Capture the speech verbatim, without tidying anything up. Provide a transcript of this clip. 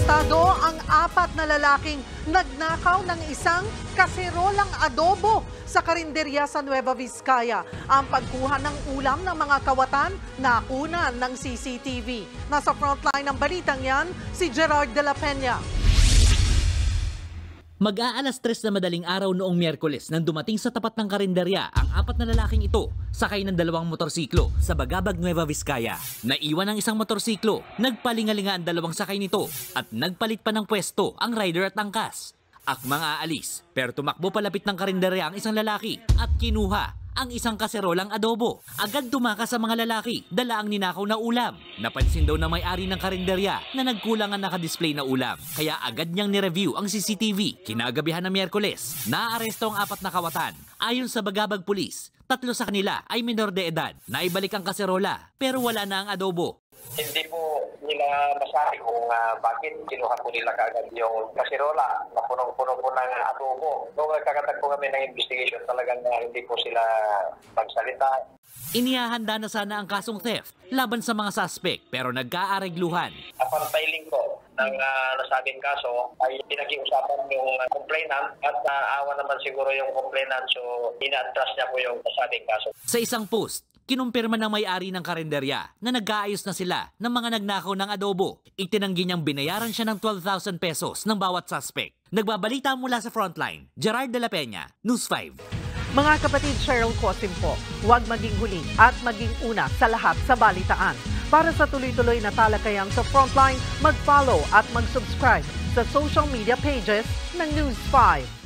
Arestado ang apat na lalaking nagnakaw ng isang kaserolang adobo sa karinderya sa Nueva Vizcaya. Ang pagkuha ng ulam ng mga kawatan nakunan ng C C T V. Nasa frontline ng balitang yan, si Gerard de la Peña. Mag-aalas tres na madaling araw noong Miyerkules nang dumating sa tapat ng karinderya ang apat na lalaking ito sakay ng dalawang motorsiklo sa Bagabag, Nueva Vizcaya. Naiwan ang isang motorsiklo, nagpalingalinga ang dalawang sakay nito at nagpalit pa ng pwesto ang rider at angkas. Akmang aalis pero tumakbo palapit ng karinderya ang isang lalaki at kinuha ang isang kaserolang adobo. Agad tumakas sa mga lalaki, dala ang ninakaw na ulam. Napansin daw na may-ari ng karinderya na nagkulang ang nakadisplay na ulam. Kaya agad niyang nireview ang C C T V. Kinagabihan ng Miyerkules, naaresto ang apat na kawatan. Ayon sa Bagabag Police, tatlo sa kanila ay menor de edad. Naibalik ang kaserola pero wala na ang adobo. Hindi po nila masabi kung uh, bakit kinuha po nila kaagad yung kasirola na punong-puno po ng adobo. Nung nagkakatag po kami ng investigation, talagang uh, hindi po sila magsalita. Inihahanda na sana ang kasong theft laban sa mga suspect pero nagkaaregluhan. Upon filing po ng uh, nasabing kaso ay pinag-iusapan yung uh, complainant at uh, awa naman siguro yung complainant, so ina-atras niya po yung nasabing kaso. Sa isang post, kinumpirma ng may-ari ng karinderya na nag-aayos na sila ng mga nagnakaw ng adobo. Itinanggi niyang binayaran siya ng twelve thousand pesos ng bawat suspect. Nagbabalita mula sa frontline, Gerard de la Peña, News five. Mga kapatid, Cheryl Cosim po, huwag maging huli at maging una sa lahat sa balitaan. Para sa tuloy-tuloy na talakayang sa frontline, mag-follow at mag-subscribe sa social media pages ng News five.